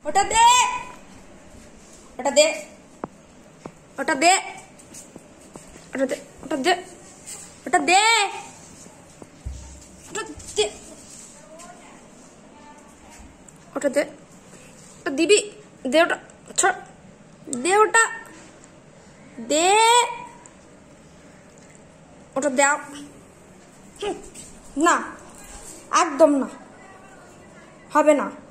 ওটা দে, ওটা দে, ওটা দে, ওটা দে, ওটা দে, ওটা দে, ওটা দে, ওটা দে, ওটা দিবি, দে ওটা, ছাড়, দে ওটা, দে, ওটা দাও। না, একদম না, হবে না।